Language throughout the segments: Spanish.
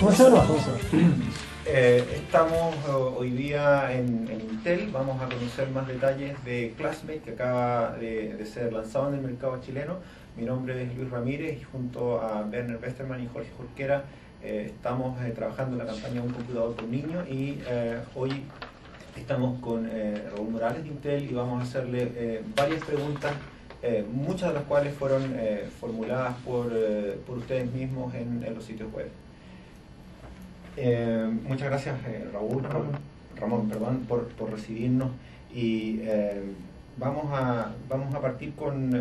Estamos hoy día en Intel. Vamos a conocer más detalles de Classmate, que acaba de ser lanzado en el mercado chileno. Mi nombre es Luis Ramírez y junto a Werner Westermann y Jorge Jorquera estamos trabajando en la campaña Un computador por niño, y hoy estamos con Raúl Morales de Intel y vamos a hacerle varias preguntas, muchas de las cuales fueron formuladas por ustedes mismos en los sitios web. Muchas gracias, Ramón, por recibirnos, y vamos a partir con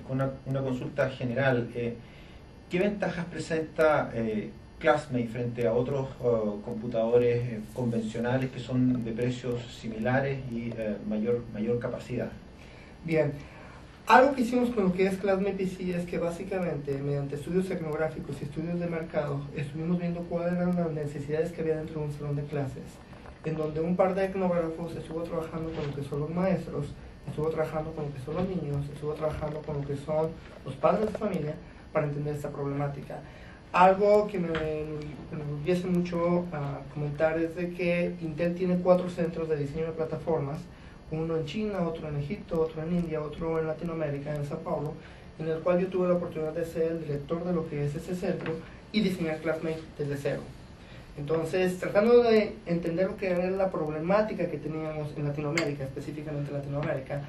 una consulta general. ¿Qué ventajas presenta Classmate frente a otros computadores convencionales que son de precios similares y mayor capacidad? Bien, algo que hicimos con lo que es Classmate PC es que básicamente mediante estudios etnográficos y estudios de mercado estuvimos viendo cuáles eran las necesidades que había dentro de un salón de clases, en donde un par de etnógrafos estuvo trabajando con lo que son los maestros, estuvo trabajando con lo que son los niños, estuvo trabajando con lo que son los padres de familia para entender esta problemática. Algo que me enorgullece mucho comentar es de que Intel tiene 4 centros de diseño de plataformas, uno en China, otro en Egipto, otro en India, otro en Latinoamérica, en Sao Paulo, en el cual yo tuve la oportunidad de ser el director de lo que es ese centro y diseñar Classmate desde cero. Entonces, tratando de entender lo que era la problemática que teníamos en Latinoamérica, específicamente en Latinoamérica,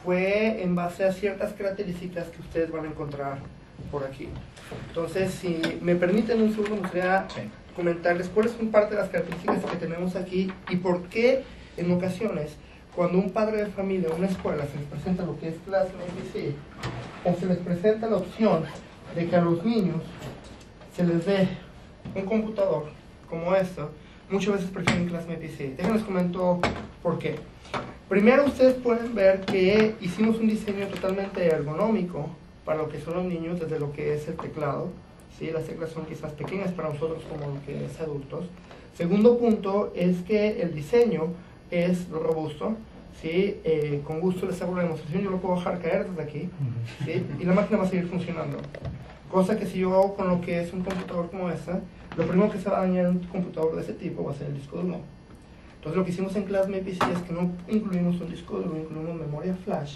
fue en base a ciertas características que ustedes van a encontrar por aquí. Entonces, si me permiten un segundo, me gustaría comentarles cuáles son parte de las características que tenemos aquí y por qué en ocasiones, cuando un padre de familia o una escuela se les presenta lo que es Classmate PC, o se les presenta la opción de que a los niños se les dé un computador como esto, muchas veces prefieren Classmate PC. Déjenles comento por qué. Primero, ustedes pueden ver que hicimos un diseño totalmente ergonómico para lo que son los niños, desde lo que es el teclado, ¿sí? Las teclas son quizás pequeñas para nosotros como lo que es adultos. Segundo punto es que el diseño es robusto, ¿sí? Con gusto les hago la demostración, yo lo puedo dejar caer desde aquí, ¿sí? Y la máquina va a seguir funcionando. Cosa que si yo hago con lo que es un computador como esta, lo primero que se va a dañar en un computador de ese tipo va a ser el disco duro. Entonces lo que hicimos en Classmate PC es que no incluimos un disco duro, incluimos memoria flash,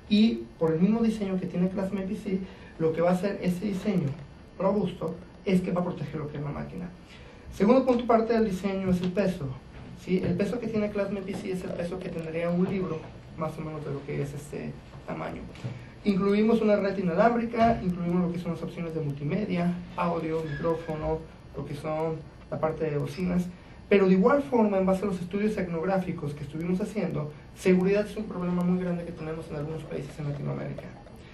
y por el mismo diseño que tiene Classmate PC, lo que va a hacer ese diseño robusto es que va a proteger lo que es la máquina. Segundo punto, parte del diseño es el peso, ¿sí? El peso que tiene Classmate PC es el peso que tendría un libro, más o menos de lo que es este tamaño. Incluimos una red inalámbrica, incluimos lo que son las opciones de multimedia, audio, micrófono, lo que son la parte de bocinas. Pero de igual forma, en base a los estudios etnográficos que estuvimos haciendo, seguridad es un problema muy grande que tenemos en algunos países en Latinoamérica.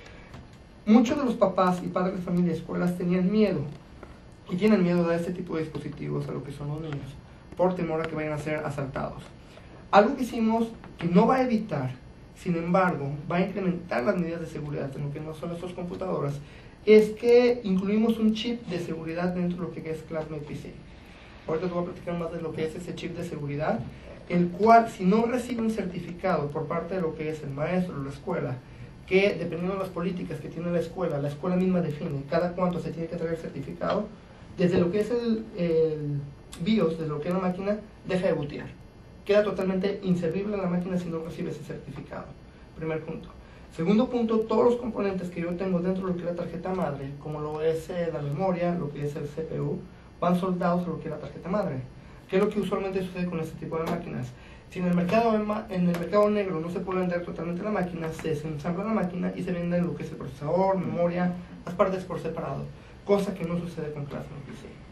Muchos de los papás y padres de familia y escuelas tenían miedo, y tienen miedo de este tipo de dispositivos a lo que son los niños, por temor a que vayan a ser asaltados. Algo que hicimos que no va a evitar, sin embargo, va a incrementar las medidas de seguridad en lo que no son nuestras computadoras, es que incluimos un chip de seguridad dentro de lo que es Classmate PC. Ahorita te voy a platicar más de lo que es ese chip de seguridad, el cual, si no recibe un certificado por parte de lo que es el maestro o la escuela, que dependiendo de las políticas que tiene la escuela misma define cada cuánto se tiene que traer certificado, desde lo que es el BIOS, de lo que es la máquina, deja de bootear. Queda totalmente inservible la máquina si no recibe ese certificado. Primer punto. Segundo punto, todos los componentes que yo tengo dentro de lo que es la tarjeta madre, como lo es la memoria, lo que es el CPU, van soldados a lo que es la tarjeta madre. ¿Qué es lo que usualmente sucede con este tipo de máquinas? Si en el mercado negro no se puede vender totalmente la máquina, se desensambla la máquina y se vende lo que es el procesador, memoria, las partes por separado, cosa que no sucede con Classmate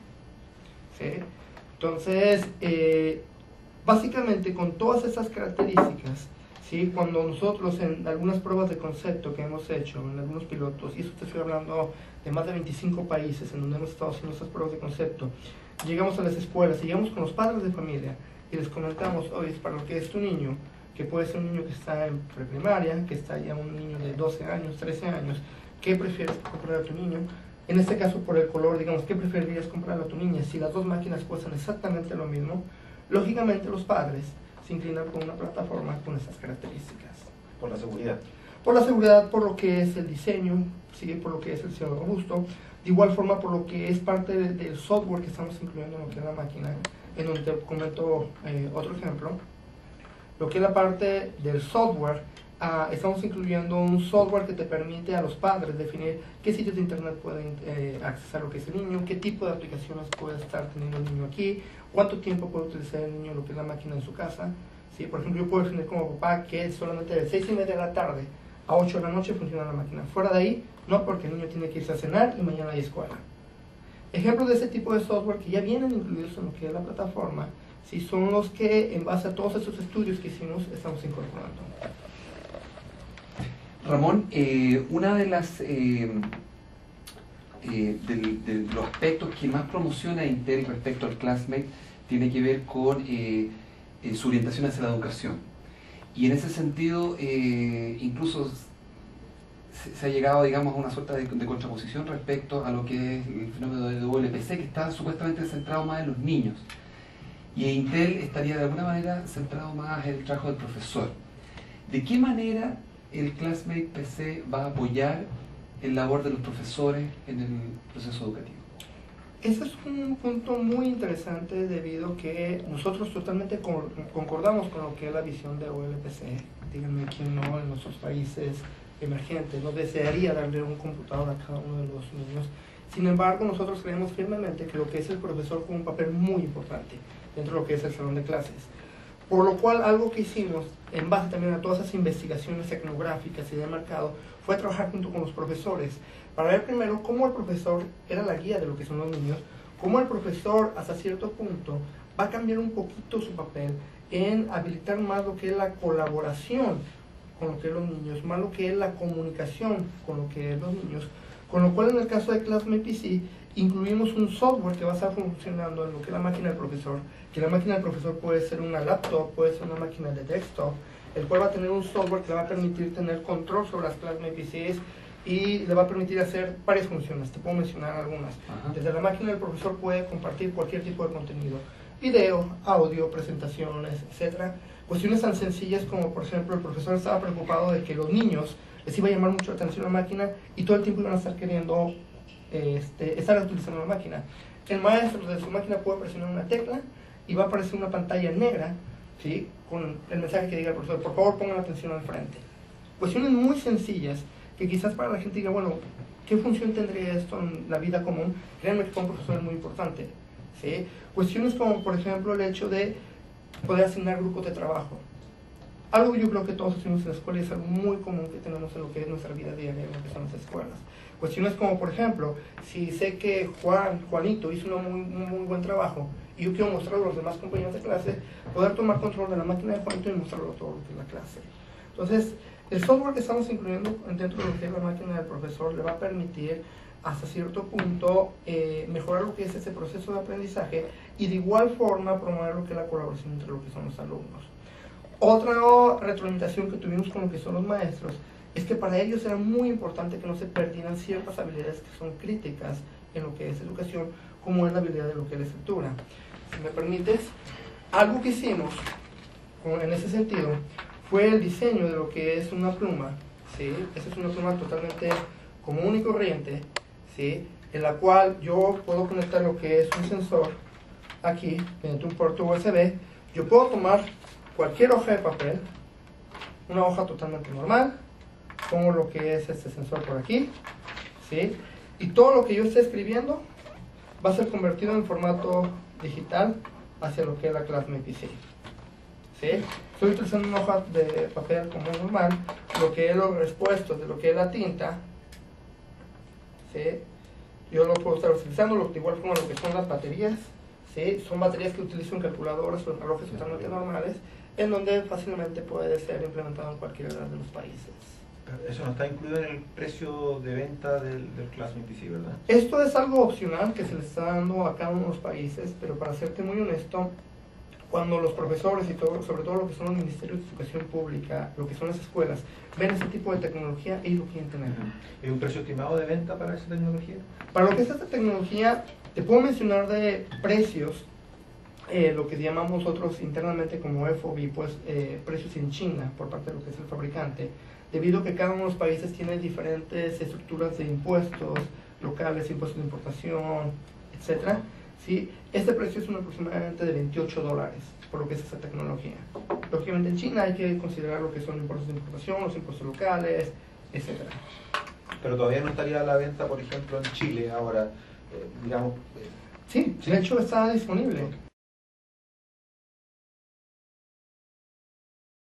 PC. ¿Sí? Entonces, básicamente con todas esas características, ¿sí? Cuando nosotros en algunas pruebas de concepto que hemos hecho, en algunos pilotos, y eso te estoy hablando de más de 25 países en donde hemos estado haciendo estas pruebas de concepto, llegamos a las escuelas, llegamos con los padres de familia y les comentamos, oye, es para lo que es tu niño, que puede ser un niño que está en preprimaria, que está ya un niño de 12 años, 13 años, ¿qué prefieres comprar a tu niño? En este caso por el color, digamos, ¿qué preferirías comprar a tu niña? Si las dos máquinas cuestan exactamente lo mismo, lógicamente los padres se inclinan por una plataforma con esas características. Por la seguridad. Por la seguridad, por lo que es el diseño, ¿sí? Por lo que es el diseño robusto, de igual forma por lo que es parte del software que estamos incluyendo en lo que es la máquina, en donde te comento otro ejemplo. Lo que es la parte del software, estamos incluyendo un software que te permite a los padres definir qué sitios de internet pueden accesar lo que es el niño, qué tipo de aplicaciones puede estar teniendo el niño aquí, cuánto tiempo puede utilizar el niño lo que es la máquina en su casa. ¿Sí? Por ejemplo, yo puedo definir como papá que solamente de 6:30 de la tarde a 8 de la noche funciona la máquina. Fuera de ahí, no, porque el niño tiene que irse a cenar y mañana hay escuela. Ejemplos de ese tipo de software que ya vienen incluidos en lo que es la plataforma, ¿sí? Son los que, en base a todos esos estudios que hicimos, estamos incorporando. Ramón, una de las de los aspectos que más promociona Intel respecto al Classmate tiene que ver con su orientación hacia la educación. Y en ese sentido, incluso se ha llegado, digamos, a una suerte de contraposición respecto a lo que es el fenómeno de WLPC, que está supuestamente centrado más en los niños. Y Intel estaría de alguna manera centrado más en el trabajo del profesor. ¿De qué manera el Classmate PC va a apoyar el labor de los profesores en el proceso educativo? Ese es un punto muy interesante debido a que nosotros totalmente concordamos con lo que es la visión de OLPC. Díganme quién no en nuestros países emergentes no desearía darle un computador a cada uno de los niños. Sin embargo, nosotros creemos firmemente que lo que es el profesor juega un papel muy importante dentro de lo que es el salón de clases. Por lo cual, algo que hicimos, en base también a todas esas investigaciones etnográficas y de mercado, fue trabajar junto con los profesores para ver primero cómo el profesor era la guía de lo que son los niños, cómo el profesor hasta cierto punto va a cambiar un poquito su papel en habilitar más lo que es la colaboración con lo que es los niños, más lo que es la comunicación con lo que es los niños, con lo cual en el caso de Classmate PC incluimos un software que va a estar funcionando en lo que es la máquina del profesor, que la máquina del profesor puede ser una laptop, puede ser una máquina de desktop, el cual va a tener un software que le va a permitir tener control sobre las Classmate PCs y le va a permitir hacer varias funciones, te puedo mencionar algunas. Desde la máquina del profesor puede compartir cualquier tipo de contenido, video, audio, presentaciones, etc. Cuestiones tan sencillas como, por ejemplo, el profesor estaba preocupado de que los niños les iba a llamar mucho la atención la máquina y todo el tiempo iban a estar queriendo estar utilizando la máquina. El maestro de su máquina puede presionar una tecla y va a aparecer una pantalla negra, ¿sí? Con el mensaje que diga el profesor, por favor pongan atención al frente. Cuestiones muy sencillas que quizás para la gente diga, bueno, ¿qué función tendría esto en la vida común? Créanme que para un profesor es muy importante, ¿sí? Cuestiones como, por ejemplo, el hecho de poder asignar grupos de trabajo. Algo que yo creo que todos hacemos en la escuela y es algo muy común que tenemos en lo que es nuestra vida diaria, en lo que son las escuelas. Cuestiones como, por ejemplo, si sé que Juanito hizo un muy buen trabajo y yo quiero mostrarlo a los demás compañeros de clase, poder tomar control de la máquina de Juanito y mostrarlo a todo lo que es la clase. Entonces, el software que estamos incluyendo dentro de lo que es la máquina del profesor le va a permitir hasta cierto punto mejorar lo que es ese proceso de aprendizaje y de igual forma promover lo que es la colaboración entre lo que son los alumnos. Otra retroalimentación que tuvimos con lo que son los maestros es que para ellos era muy importante que no se perdieran ciertas habilidades que son críticas en lo que es educación, como es la habilidad de lo que es la escritura. Si me permites, algo que hicimos en ese sentido fue el diseño de lo que es una pluma, ¿sí? Esa es una pluma totalmente común y corriente, ¿sí? En la cual yo puedo conectar lo que es un sensor aquí, mediante un puerto USB. Yo puedo tomar cualquier hoja de papel, una hoja totalmente normal, pongo lo que es este sensor por aquí, ¿sí? Y todo lo que yo esté escribiendo va a ser convertido en formato digital hacia lo que es la Classmate PC, ¿sí? Estoy utilizando una hoja de papel como normal, lo que es los respuestos de lo que es la tinta, ¿sí? Yo lo puedo estar utilizando, de igual forma lo que son las baterías, ¿sí? Son baterías que utilizo en calculadoras o en relojes totalmente normales, en donde fácilmente puede ser implementado en cualquiera de los países. Eso no está incluido en el precio de venta del Classmate PC, ¿verdad? Esto es algo opcional que se le está dando a cada uno de los países, pero para serte muy honesto, cuando los profesores y todo, sobre todo lo que son los ministerios de educación pública, lo que son las escuelas, ven ese tipo de tecnología, ellos lo quieren tener. ¿Hay un precio estimado de venta para esa tecnología? Para lo que es esta tecnología, te puedo mencionar de precios lo que llamamos nosotros internamente como FOB, pues precios en China por parte de lo que es el fabricante, debido a que cada uno de los países tiene diferentes estructuras de impuestos locales, impuestos de importación, etcétera. ¿Sí? Este precio es aproximadamente de $28 por lo que es esa tecnología. Lógicamente en China hay que considerar lo que son impuestos de importación, los impuestos locales, etcétera. Pero todavía no estaría a la venta, por ejemplo, en Chile ahora, digamos. Sí, de hecho está disponible.